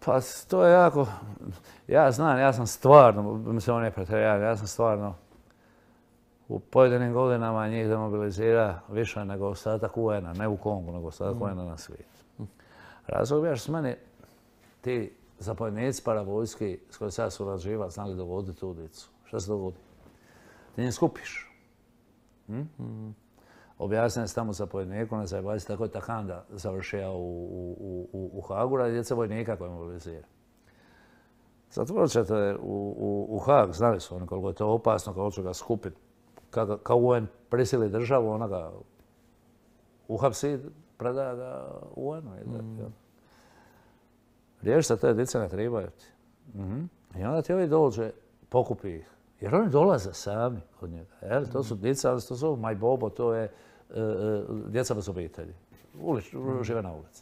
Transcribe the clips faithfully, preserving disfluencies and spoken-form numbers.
Pa to je jako, ja znam, ja sam stvarno, mislim on je pretjeravan, ja sam stvarno u pojedinim godinama njih demobilizira više nego ostatak U N-a, ne u Kongu, nego ostatak U N-a na svijetu. Razlog je što s meni ti zapovjednici paravojski s kojima se ja surađivao znali dovoditi tu dicu. Šta se dogodi? Ti njih skupiš. Hm? Mm. Objasnili se tamo zapovjedniku, ne zajebali se, tako je Takanda završio u, u, u, u Hagu radi djeca vojnika koje mobilizira. Zatvorit ćete u, u, u Hag, znali su oni koliko je to opasno, kako će ga skupiti. Kao, kao U N prisili državu, ona ga uhapsi, preda ga U N-u. Mm. Riješ se te dice ne trebaju ti. Mm-hmm. I onda ti ovi dođe, pokupi ih. Jer oni dolaze sami kod njega. Jel? To su dica, ali to su maj bobo, to je e, e, djeca bez obitelji. Ulič, mm. žive na ulici.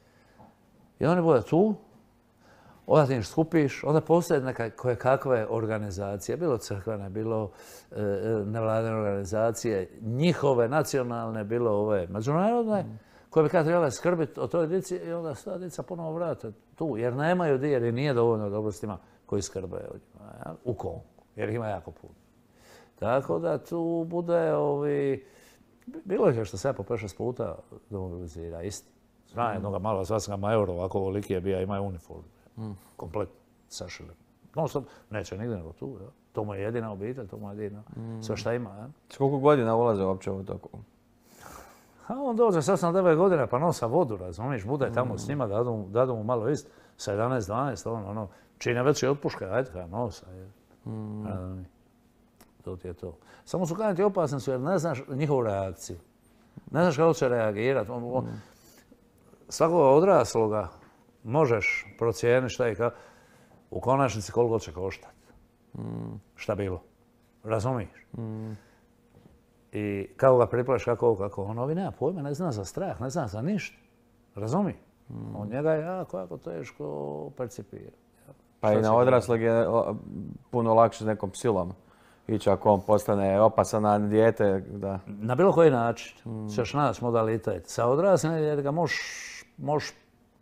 I oni bude tu, onda ti ih skupiš, onda postoje neka koje kakve organizacije, bilo crkvene, bilo e, nevladine organizacije, njihove, nacionalne, bilo ove međunarodne, mm. koje bi kada trebale skrbiti o toj dici i onda se ta dica ponovo vrate tu, jer nemaju di, jer i nije dovoljno dobro s tima koji skrbe o njima, ja? U Kongu, jer ih ima jako puno. Tako da tu bude ovi... Bilo je što se ja po pet šest puta demobilizira, isti. Zna mm. jednoga malo, sad sam ga major, ovako ovoliki je bio, ima je uniformu. Mm. Komplet sašili. No, sad neće nigdje nego tu, ja? To mu je jedina obitelj, to mu je jedina. Mm. Sve šta ima, ja? S koliko godina ulaze uopće u toku? A on dođe sa osam devet godina pa nosa vodu, razumiješ, bude tamo mm. s njima, dadu, dadu mu malo ist, sa jedanaest dvanaest, ono, ono, čine već i od puške, ajde kada nosa, je. Mm. A, to ti je to. Samo su kaniti opasni su jer ne znaš njihovu reakciju. Ne znaš kako će reagirati. On, on, mm. Svakoga odrasloga možeš procijeniti šta je kao, u konačnici koliko će koštati. Mm. Šta bilo. Razumiješ? Mm. I kako ga priplaš, kako, kako on ovi nema pojma, ne zna za strah, ne zna za ništa. Razumije? Mm. On njega je jako, jako teško percipira. Pa i na odraslog je puno lakše s nekom silom ići ako on postane opasan na dijete. Da. Na bilo koji način mm. ćeš naći modalitet. Sa odraslim jer ga možeš mož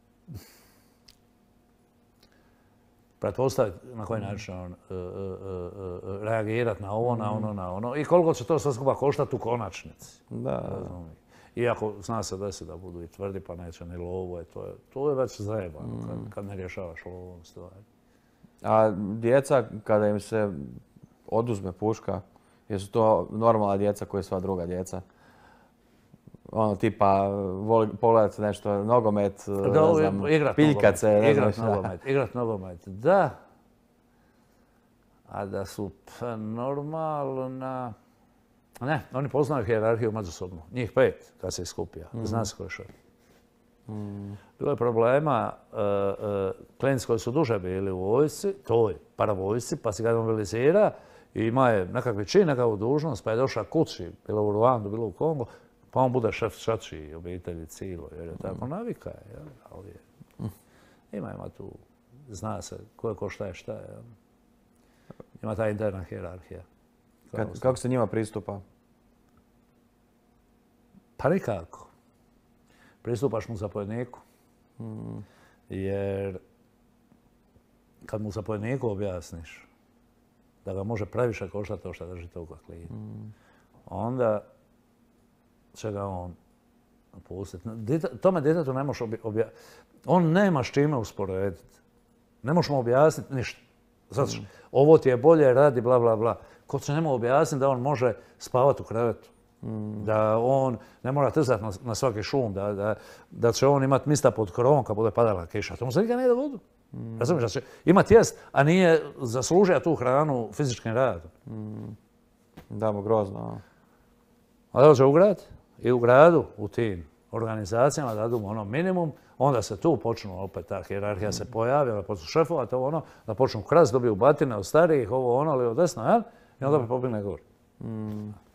pretpostaviti na koji način on uh, uh, uh, reagirati na ovo, mm. na ono, na ono. I koliko će to sve skupa koštati u konačnici. Da. Iako zna se desi da budu i tvrdi pa neće ni lovo, to je, to je već zajebano mm. kad, kad ne rješavaš lovom stvari. A djeca, kada im se oduzme puška, jesu to normalna djeca koja je sva druga djeca? Ono, tipa, voli pogledati nešto, nogomet, da, ne znam, igrat piljkat se, ne igrat znam nogomet, igrat nogomet, da. A da su normalna... Ne, oni poznaju hijerarhiju međusobno. Njih pet, kad se iskupija. Mm. Zna se ko je šef. Mm. Bilo je problema, uh, uh, klinci koji su duže bili u vojsci, toj paravojsci, pa se ga mobilizira i ima je nekakvi čin, nekakvu dužnost, pa je došao kući, bilo u Ruandu, bilo u Kongu, pa on bude šef šači obitelji cilo, jer je tako navika je, jel? Ali je. Ima, ima tu, zna se ko je ko šta je šta je. Jel? Ima ta interna hijerarhija. Kad, kako se njima pristupa? Pa nikako. Pristupaš mu zapovjedniku. Mm. Jer kad mu zapovjedniku objasniš da ga može previše koštati to što drži toga klina, mm. onda će ga on pustiti. Tome djetetu ne možeš objasniti. On nema s čime usporediti. Ne možeš mu objasniti ništa. Zato što mm. ovo ti je bolje, radi, bla, bla, bla. Ko će njemu objasniti da on može spavati u krevetu. Mm. Da on ne mora trzati na, na svaki šum, da, da, da će on imati mista pod krovom kad bude padala kiša. To mu se nikad ne ide vodu. Mm. Razumiješ, da će imati jest, a nije zaslužio tu hranu fizičkim radom. Mm. Da, mu grozno. A dođe u grad i u gradu, u tim organizacijama dadu mu ono minimum, onda se tu počnu opet ta hijerarhija mm. se pojavi, onda počnu šefovati ovo ono, da počnu krast, dobiju batine od starijih, ovo ono, ali od desno, jel? I onda bi pobigne gore. Mm.